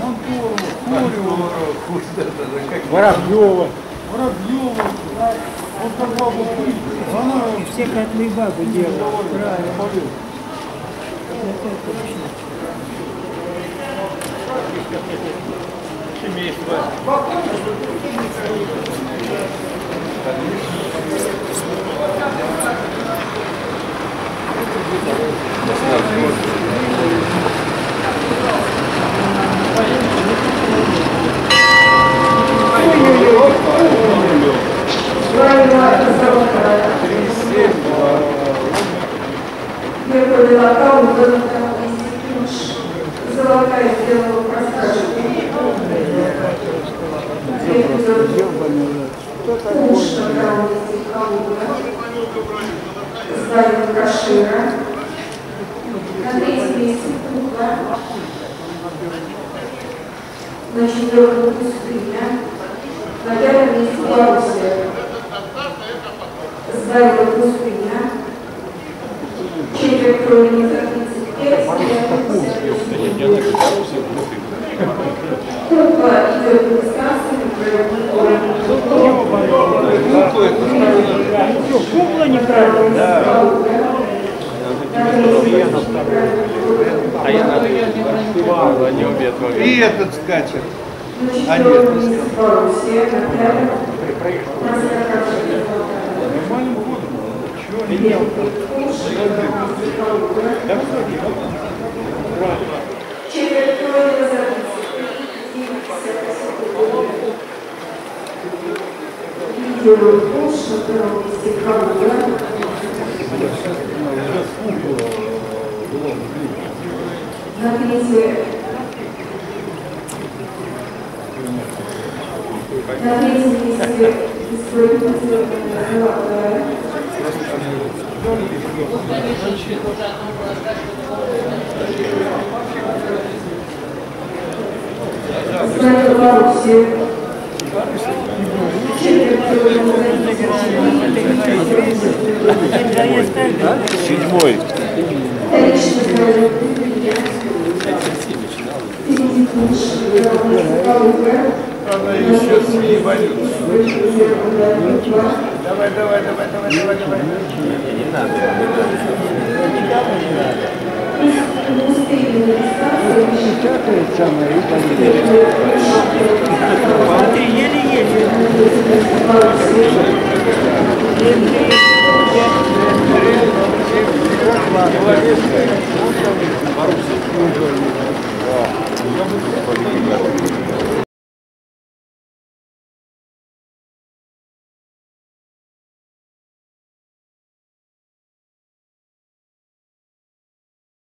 Воробьева. Он как бабу пить. Она... Все котлы бабы делают. Правильно. Семейство. Золотая сделала пространство. Здание Кашира. На третьем месте Куба. На четвертом пустыня. На пятом месте Белоруссия. Здание пустыня. Четверть крови за 35. Куба идет в дистанцию. Кукла неправильно. Да. А я надо не убьет. И этот скачет. А нет, не на третьем месте исполнительная золотая. Знак Белоруссии. Седьмой. Она еще с эволюцией. Давай. Не надо. Смотри, еле-еле.